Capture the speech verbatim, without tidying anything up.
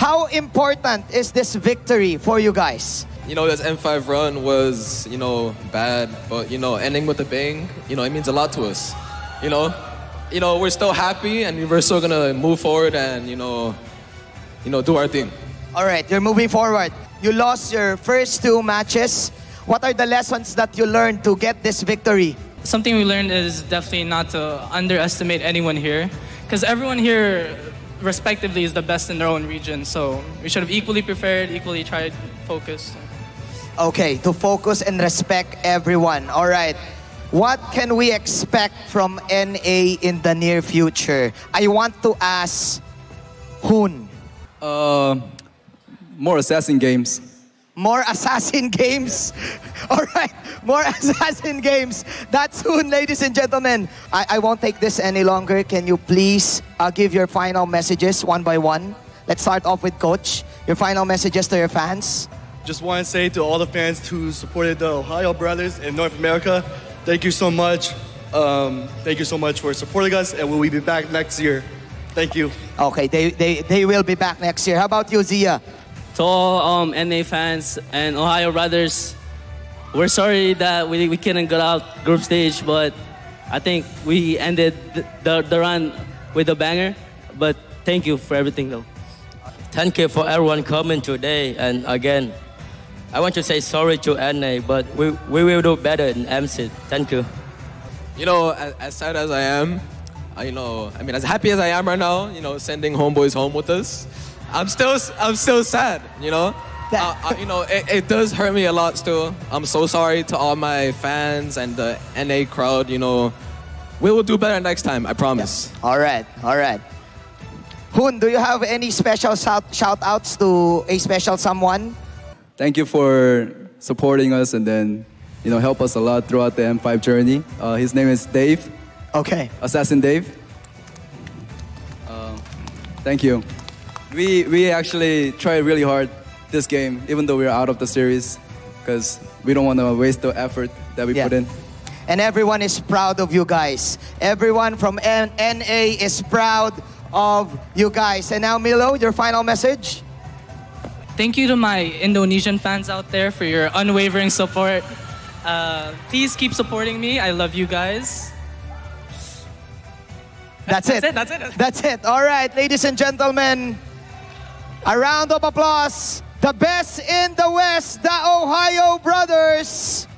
how important is this victory for you guys? You know, this M five run was, you know, bad, but, you know, ending with a bang, you know, it means a lot to us. You know, you know, we're still happy and we're still gonna move forward and, you know, you know, do our thing. All right, you're moving forward. You lost your first two matches. What are the lessons that you learned to get this victory? Something we learned is definitely not to underestimate anyone here, because everyone here, respectively, is the best in their own region. So we should have equally prepared, equally tried, focused. Okay, to focus and respect everyone. All right. What can we expect from N A in the near future? I want to ask Hoon. Uh, more assassin games. More assassin games. All right, more assassin games. That's Hoon, ladies and gentlemen. I, I won't take this any longer. Can you please uh, give your final messages one by one? Let's start off with Coach. Your final messages to your fans. Just want to say to all the fans who supported the Ohio Brothers in North America, thank you so much. Um, thank you so much for supporting us, and we'll be back next year. Thank you. Okay, they, they, they will be back next year. How about you, Zia? To all um, N A fans and Ohio Brothers, we're sorry that we, we couldn't get out group stage, but I think we ended the, the, the run with a banger. But thank you for everything, though. Thank you for everyone coming today, and again, I want to say sorry to N A, but we, we will do better in M C. Thank you. You know, as, as sad as I am, I, you know, I mean, as happy as I am right now, you know, sending HomeBois home with us, I'm still, I'm still sad, you know? Uh, uh, you know, it, it does hurt me a lot still. I'm so sorry to all my fans and the N A crowd, you know. We will do better next time, I promise. Yeah. All right, all right. Hoon, do you have any special shout, shout outs to a special someone? Thank you for supporting us and then, you know, help us a lot throughout the M five journey. Uh, his name is Dave. Okay. Assassin Dave. Uh, thank you. We, we actually tried really hard this game, even though we are out of the series, because we don't want to waste the effort that we yeah. put in. And everyone is proud of you guys. Everyone from N A is proud of you guys. And now, Mielow, your final message? Thank you to my Indonesian fans out there for your unwavering support. Uh, please keep supporting me. I love you guys. That's, That's it. it. That's it. That's it. All right, ladies and gentlemen, a round of applause. The best in the West, the Ohio Brothers.